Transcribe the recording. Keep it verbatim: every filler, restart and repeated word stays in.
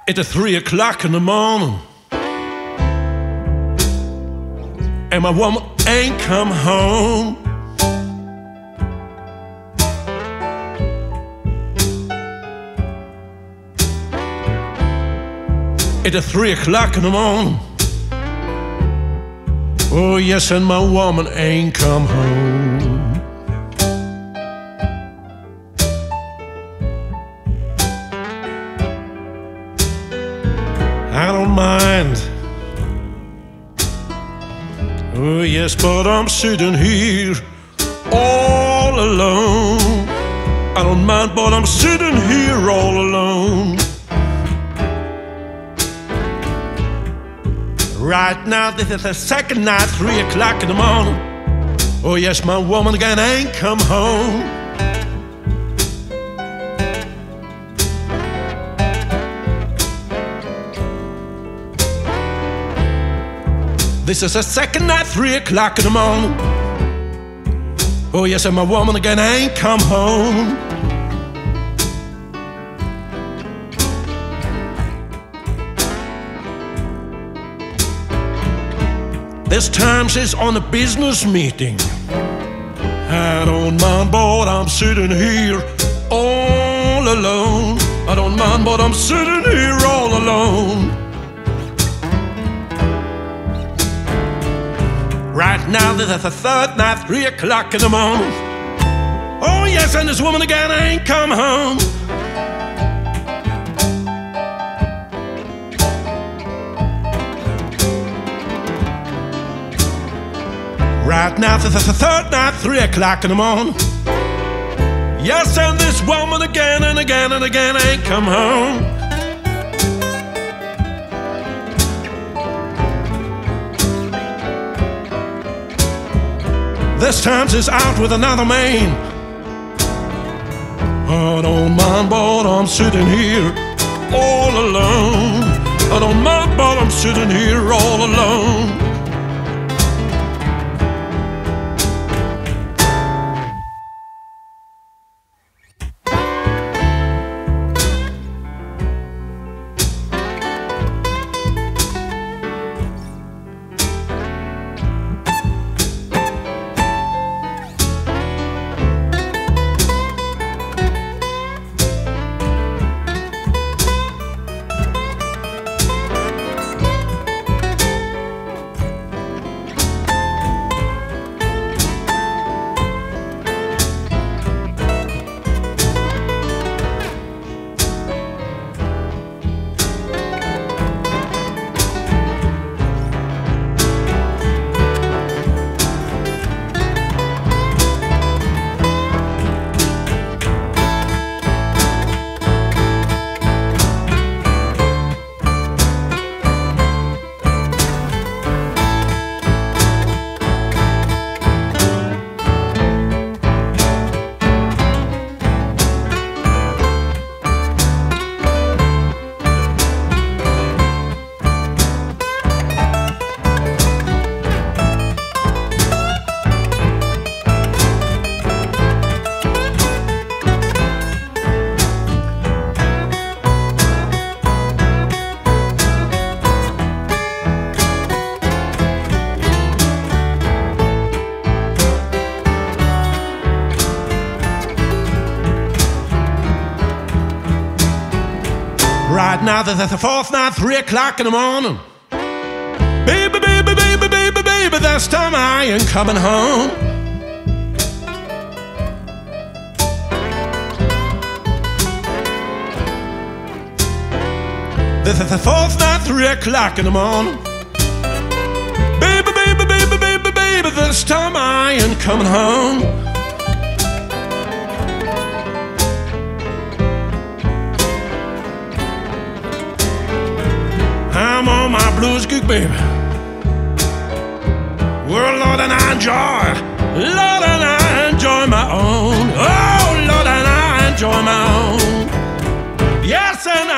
It's three o'clock in the morning, and my woman ain't come home. It's three o'clock in the morning. Oh yes, and my woman ain't come home. I don't mind. Oh yes, but I'm sitting here all alone. I don't mind, but I'm sitting here all alone. Right now, this is the second night, three o'clock in the morning. Oh yes, my woman again ain't come home. This is the second night, three o'clock in the morning. Oh yes, and my woman again ain't come home. This time she's on a business meeting. I don't mind, but I'm sitting here all alone. I don't mind, but I'm sitting here all alone. Right now, this is the third night, three o'clock in the morning. Oh yes, and this woman again ain't come home. Right now, this is the third night, three o'clock in the morning. Yes, and this woman again and again and again ain't come home. This time she's out with another man. I don't mind, but I'm sitting here all alone. I don't mind, but I'm sitting here all alone. Right now, this is the fourth night, three o'clock in the morning. Baby, baby, baby, baby, baby, this time I ain't coming home. This is the fourth night, three o'clock in the morning. Baby, baby, baby, baby, baby, this time I ain't coming home. I'm on my blues gig, baby. Well, Lord, and I enjoy, Lord, and I enjoy my own. Oh, Lord, and I enjoy my own. Yes, and